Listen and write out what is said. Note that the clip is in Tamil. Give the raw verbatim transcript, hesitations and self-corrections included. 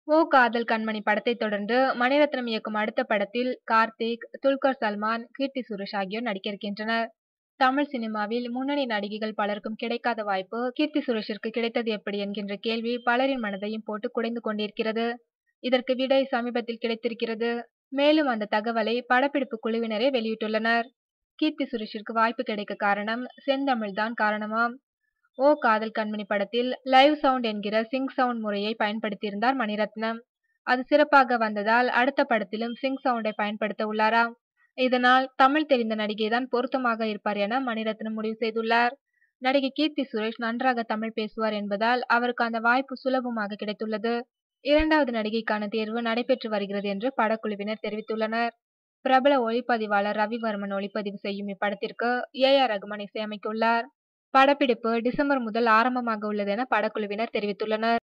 ஓ காதல் கண்மணி படத்தை தொடர்ந்து மணிரத்னம் இயக்கும் அடுத்த படத்தில் கார்த்திக், துல்கர் சல்மான், கீர்த்தி சுரேஷ் ஆகியோர் நடிக்க இருக்கின்றனர். தமிழ் சினிமாவில் முன்னணி நடிகைகள் பலருக்கும் கிடைக்காத வாய்ப்பு கீர்த்தி சுரேஷிற்கு கிடைத்தது எப்படி என்கின்ற கேள்வி பலரின் மனதையும் போட்டு குடைந்து கொண்டிருக்கிறது. இதற்கு விடை சமீபத்தில் கிடைத்திருக்கிறது. மேலும் அந்த தகவலை படப்பிடிப்பு குழுவினரே வெளியிட்டுள்ளனர். கீர்த்தி சுரேஷிற்கு வாய்ப்பு கிடைக்க காரணம் செந்தமிழ் தான் காரணமாம். ஓ காதல் கண்மணி படத்தில் லைவ் சவுண்ட் என்கிற சிங் சவுண்ட் முறையை பயன்படுத்தியிருந்தார் மணிரத்னம். அது சிறப்பாக வந்ததால் அடுத்த படத்திலும் சிங் சவுண்டை பயன்படுத்த உள்ளாராம். இதனால் தமிழ் தெரிந்த நடிகை தான் பொருத்தமாக இருப்பார் என மணிரத்னம் முடிவு செய்துள்ளார். நடிகை கீர்த்தி சுரேஷ் நன்றாக தமிழ் பேசுவார் என்பதால் அவருக்கு அந்த வாய்ப்பு சுலபமாக கிடைத்துள்ளது. இரண்டாவது நடிகைக்கான தேர்வு நடைபெற்று வருகிறது என்று படக்குழுவினர் தெரிவித்துள்ளனர். பிரபல ஒளிப்பதிவாளர் ரவிவர்மன் ஒளிப்பதிவு செய்யும் இப்படத்திற்கு ஏ ஆர் ரகுமான் இசையமைக்க உள்ளார். படப்பிடிப்பு டிசம்பர் முதல் ஆரம்பமாக உள்ளது என படக்குழுவினர் தெரிவித்துள்ளனர்.